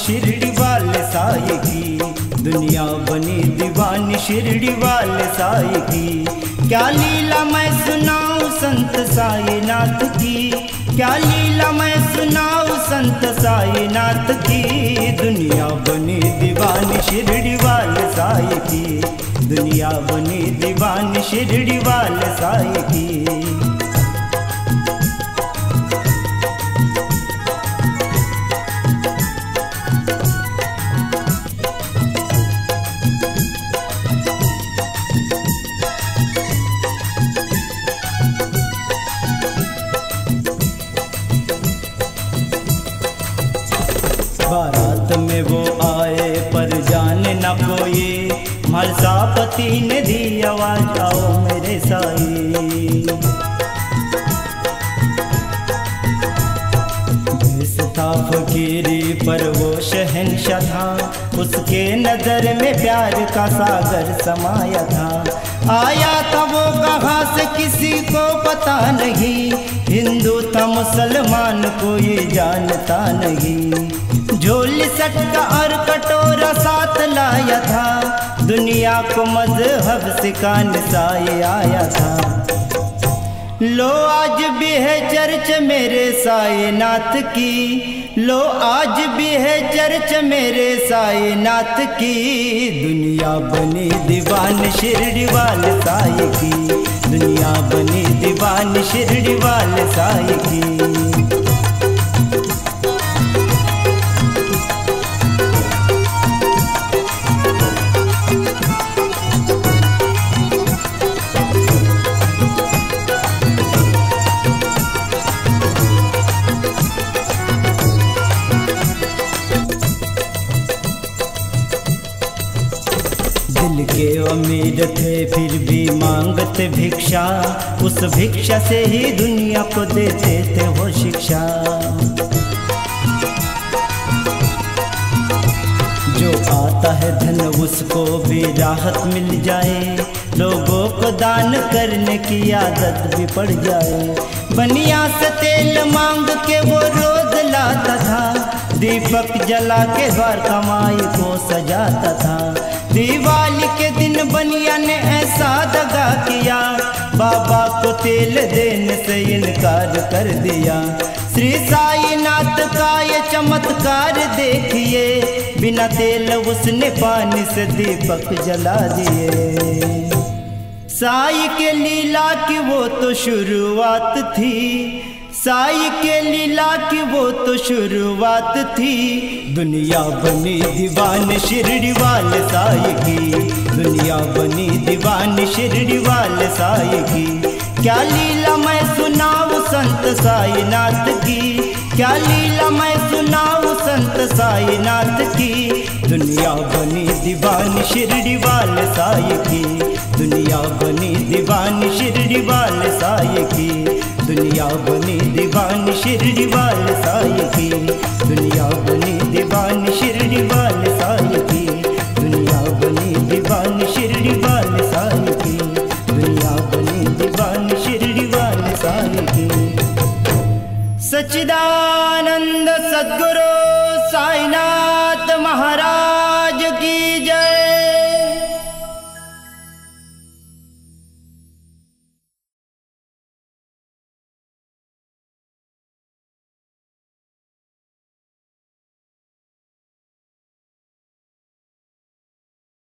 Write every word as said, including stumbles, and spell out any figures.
शिरडी वाले साईं की, दुनिया बनी दीवानी शिरडी वाले साईं की। क्या लीला मैं सुनाऊं संत साईनाथ की, क्या लीला मैं सुनाऊं संत साईनाथ की। दुनिया बनी दीवानी शिरडी वाले साईं की, दुनिया बनी दीवानी शिरडी वाले साईं की। बारात में वो आए पर जाने न कोई, मलसापति ने दी आवाज आओ मेरे साईं। देश था फकीरी पर वो शहंशाह था, उसके नजर में प्यार का सागर समाया था। आया था वो कहाँ से किसी को पता नहीं, हिंदू था मुसलमान कोई जानता नहीं। झोली सटका और कटोरा साथ लाया था, दुनिया को मजहब सिखाने साईं आया था। लो आज भी है चर्च मेरे साईनाथ की, लो आज भी है चर्च मेरे साईनाथ की। दुनिया बनी दीवानी शिरडी वाले साईं की, दुनिया बनी दीवानी शिरडी वाले साईं की। दिल के अमीर थे फिर भी मांगते भिक्षा, उस भिक्षा से ही दुनिया को देते थे वो शिक्षा। जो आता है धन उसको भी राहत मिल जाए, लोगों को दान करने की आदत भी पड़ जाए। बनिया से तेल मांग के वो रोज लाता था, दीपक जला के द्वार कमाई को सजाता था। दिवाली के दिन बनिया ने ऐसा दगा किया, बाबा को तेल देने से इनकार कर दिया। श्री साईनाथ का ये चमत्कार देखिए, बिना तेल उसने पानी से दीपक जला दिए। साई के लीला की वो तो शुरुआत थी, साई के लीला की वो तो शुरुआत थी। दुनिया बनी दीवानी शिरडी वाले साईं की, दुनिया बनी दीवानी शिरडी वाले साईं की। क्या लीला मैं सुनाऊं संत साईनाथ की, क्या लीला मैं सुनाऊं संत साईनाथ की। दुनिया बनी दीवानी शिरडी वाले साईं की, दुनिया बनी दीवानी शिरडी वाले साईं की। दुनिया बनी दीवानी शिरडी वाले साईं की, दुनिया बनी दीवानी शिरडी वाले साईं की। दुनिया बनी दीवानी शिरडी वाले साईं की, दुनिया बनी दीवानी शिरडी वाले साईं की। सच्चिदानंद सद्गुरु साईनाथ महाराज